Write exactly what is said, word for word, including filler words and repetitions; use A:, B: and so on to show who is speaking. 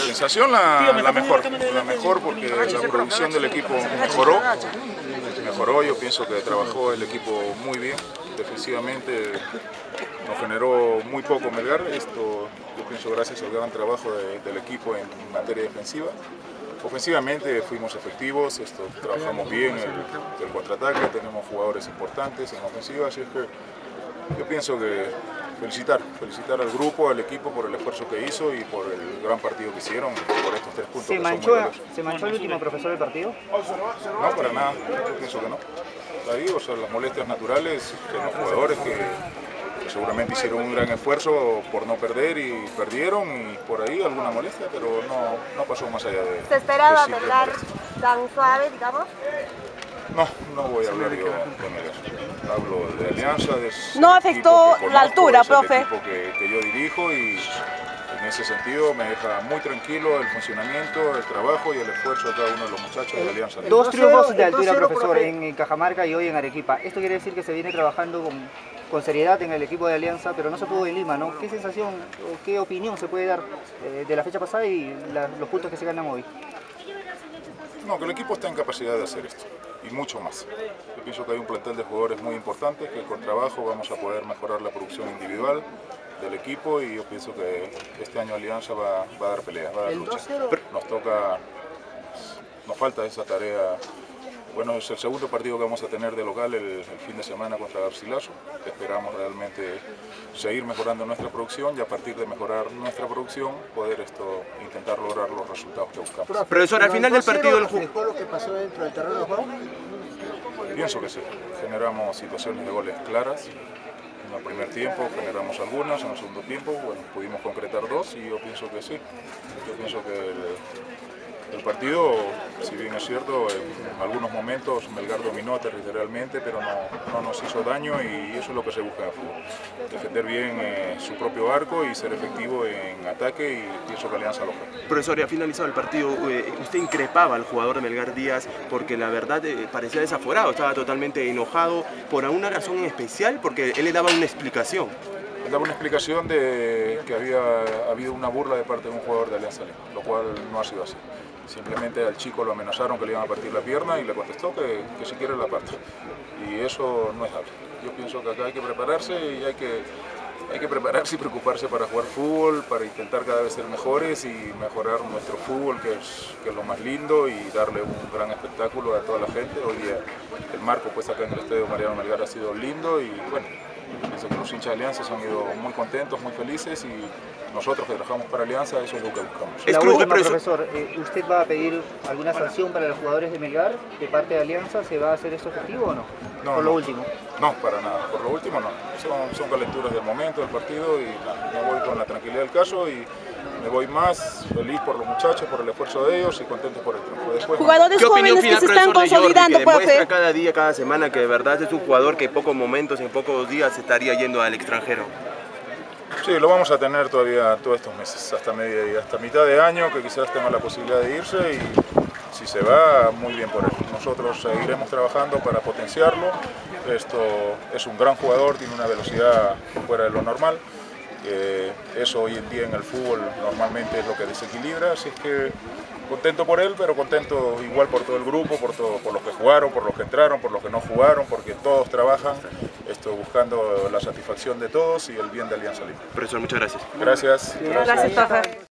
A: sensación la, la mejor, la mejor porque la producción del equipo mejoró, mejoró, yo pienso que trabajó el equipo muy bien, defensivamente nos generó muy poco Melgar, esto yo pienso gracias al gran trabajo de, del equipo en materia defensiva. Ofensivamente fuimos efectivos, esto, trabajamos bien el, el contraataque, tenemos jugadores importantes en ofensiva, así es que yo pienso que felicitar, felicitar al grupo, al equipo por el esfuerzo que hizo y por el gran partido que hicieron, por estos tres puntos.
B: ¿Se
A: que
B: manchó,
A: son muy
B: ¿Se manchó el último profesor del partido?
A: No, para nada, yo pienso que no. Ahí, o sea, las molestias naturales de los jugadores que, que seguramente hicieron un gran esfuerzo por no perder y perdieron y por ahí alguna molestia, pero no, no pasó más allá de...
C: ¿Se esperaba Melgar tan suave, digamos?
A: No, no voy a hablar yo de Melgar. Hablo de Alianza, de
C: no afectó
A: conozco,
C: la altura,
A: es el
C: profe.
A: equipo que, que yo dirijo y en ese sentido me deja muy tranquilo el funcionamiento, el trabajo y el esfuerzo de cada uno de los muchachos de Alianza.
B: Dos triunfos de altura, profesor, en Cajamarca y hoy en Arequipa. Esto quiere decir que se viene trabajando con, con seriedad en el equipo de Alianza, pero no se pudo en Lima, ¿no? ¿Qué sensación o qué opinión se puede dar eh, de la fecha pasada y la, los puntos que se ganan hoy?
A: No, que el equipo está en capacidad de hacer esto y mucho más. Yo pienso que hay un plantel de jugadores muy importante que con trabajo vamos a poder mejorar la producción individual del equipo y yo pienso que este año Alianza va, va a dar pelea, va a dar lucha. Nos toca, nos falta esa tarea. Bueno, es el segundo partido que vamos a tener de local el, el fin de semana contra Garcilaso. Esperamos realmente seguir mejorando nuestra producción y a partir de mejorar nuestra producción poder esto intentar lograr los resultados que buscamos.
D: Profesor, al final del partido del
E: juego, lo que pasó dentro del terreno de juego?
A: Pienso que sí. Generamos situaciones de goles claras. En el primer tiempo generamos algunas, en el segundo tiempo bueno, pudimos concretar dos y yo pienso que sí. Yo pienso que el, el partido, si bien es cierto, en algunos momentos Melgar dominó territorialmente, pero no, no nos hizo daño y eso es lo que se busca en el fútbol. Defender bien eh, su propio arco y ser efectivo en ataque y pienso que Alianza lo fue.
D: Profesor, ya finalizado el partido, eh, usted increpaba al jugador de Melgar Díaz porque la verdad eh, parecía desaforado, estaba totalmente enojado por alguna razón en especial, porque él le daba una explicación.
A: Él daba una explicación de que había habido una burla de parte de un jugador de Alianza Lima, lo cual no ha sido así. Simplemente al chico lo amenazaron que le iban a partir la pierna y le contestó que, que si quiere la parte. Y eso no es algo. Yo pienso que acá hay que prepararse y hay que, hay que prepararse y preocuparse para jugar fútbol, para intentar cada vez ser mejores y mejorar nuestro fútbol, que es, que es lo más lindo, y darle un gran espectáculo a toda la gente. Hoy día el marco pues acá en el Estadio Mariano Melgar ha sido lindo y bueno, pienso que los hinchas de Alianza se han ido muy contentos, muy felices y nosotros que trabajamos para Alianza eso es lo que buscamos.
B: La última, profesor, ¿usted va a pedir alguna sanción para los jugadores de Melgar de parte de Alianza? ¿Se va a hacer eso efectivo o no?
A: No,
B: por
A: no,
B: lo último.
A: No, para nada. Por lo último no. Son, son calenturas del momento del partido y nada, me voy con la tranquilidad del caso y me voy más feliz por los muchachos, por el esfuerzo de ellos y contento por el triunfo. Después,
C: jugadores jóvenes que se están consolidando,
D: profe.
C: profe.
D: Cada día, cada semana que de verdad es un jugador que en pocos momentos, en pocos días se estaría yendo al extranjero.
A: Sí, lo vamos a tener todavía todos estos meses, hasta media y hasta mitad de año, que quizás tenga la posibilidad de irse y si se va, muy bien por él. Nosotros seguiremos trabajando para potenciarlo. Esto es un gran jugador, tiene una velocidad fuera de lo normal. Eh, eso hoy en día en el fútbol normalmente es lo que desequilibra, así es que contento por él, pero contento igual por todo el grupo, por, todo, por los que jugaron, por los que entraron, por los que no jugaron, porque todos trabajan esto, buscando la satisfacción de todos y el bien de Alianza Lima.
D: Profesor, muchas gracias.
A: Gracias.
C: Gracias, profe.